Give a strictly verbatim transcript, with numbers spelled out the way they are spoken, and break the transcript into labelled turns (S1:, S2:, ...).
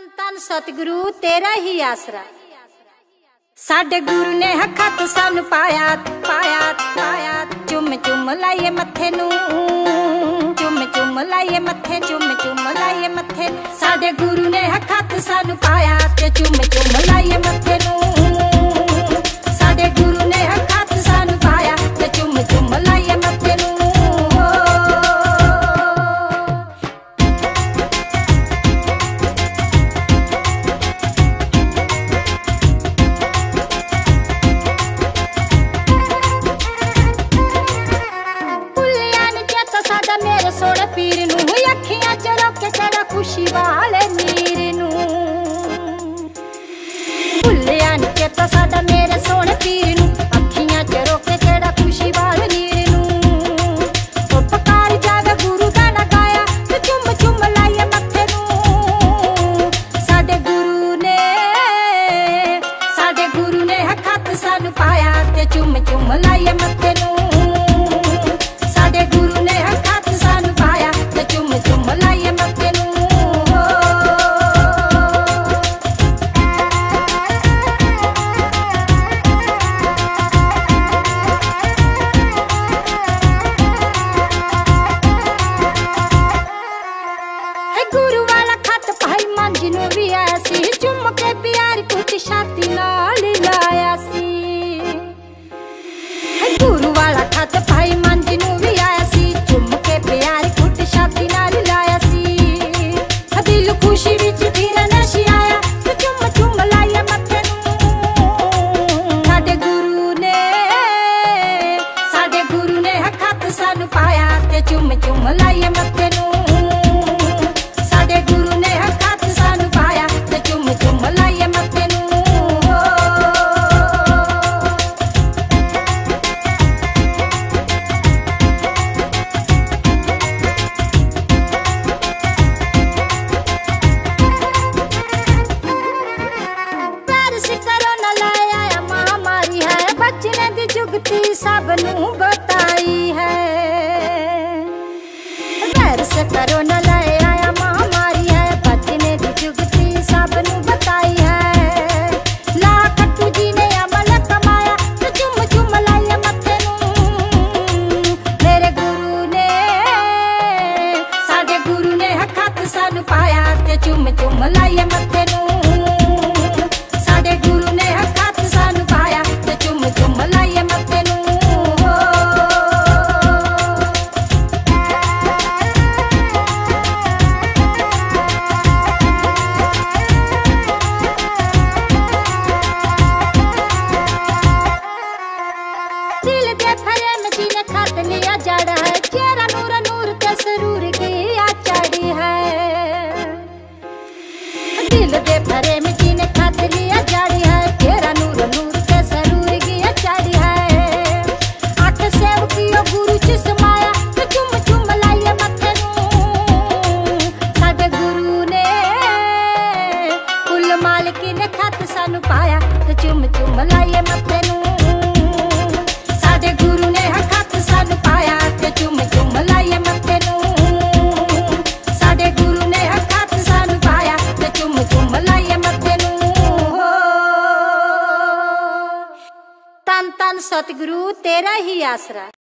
S1: तन तन सतगुरु तेरा ही आसरा। साडे गुरु ने हत्थ सानू पाया पाया पाया। चुम चुम लाइए मत्थे नू, चुम चुम लाइए मत्थे, चुम चुम लाइए मत्थे। साडे गुरु ने हत्थ सानू पाया ते चुम चुम लाइए मत्थे नू। साडे गुरु ने हत्थ सानू पाया ते चुम चुम लाइए मत्थे नू। सोने पीर नू अखियां च रोके चढ़ा खुशी वाले नीर नू। भुलिया नी चेता साडा मेरे सोने पीर नू अखियां च रोके चढ़ा खुशी वाले नीर नू। तो पकार जावे गुरु गाना गाया ते चुम चुम लाइए मत्थे नू। साडे गुरु ने साडे गुरु ने हत्थ सानू पाया ते चुम चुम लाइए मत्थे नू। साडे गुरु ने गुरु वाला खत भाई मंज नू भी आया सी। चुम के प्यार कुछ छाती नाल लाया सी। गुरु वाला खत भाई मंज नू भी आया सी। चुम के प्यार कुछ छाती नाल लाया सी। दिल खुशी विच फिर नशी आया ते चुम चुम लाइए मत्थे नू। साडे गुरु ने साडे गुरु ने हत्थ सानू पाया ते चुम चुम लाइए मत्थे नू। जुगती सबनू बताई है वैर से करो न लाए आया महामारी है। बचने दी जुगती सबनू बताई है। लाख टू जी ने अमल कमाया तो चुम चुम लाइए मत्थे नू। मेरे गुरु ने साडे गुरु ने हत्थ सानू पाया ते चुम चुम लाइए मत्थे नू। साडे गुरु ने हत्थ सानू पाया ते चुम चुम लाइए मत्थे नू। दिल दे फरे में जीने खत लिया जड़ है। चेहरा नूर नूर ते सरूर की आचाड़ी है। दिल दे फरे में जीने खत लिया जड़ी है। चेहरा नूर नूर ते सरूर की आचाड़ी है। आठ सेव कियो गुरु च समाया ते चुम चुम लाइए मत्थे नू। साडे गुरु ने कुल मालकी ने खत सानू पाया ते चुम चुम लाइए मत्थे नू। साडे गुरु ने हत्थ सानू पाया ते चुम चुम लाइए मत्थे नू। साडे गुरु ने हत्थ सानू पाया ते चुम चुम लाइए मत्थे नू। तन तन सतगुरु तेरा ही आसरा।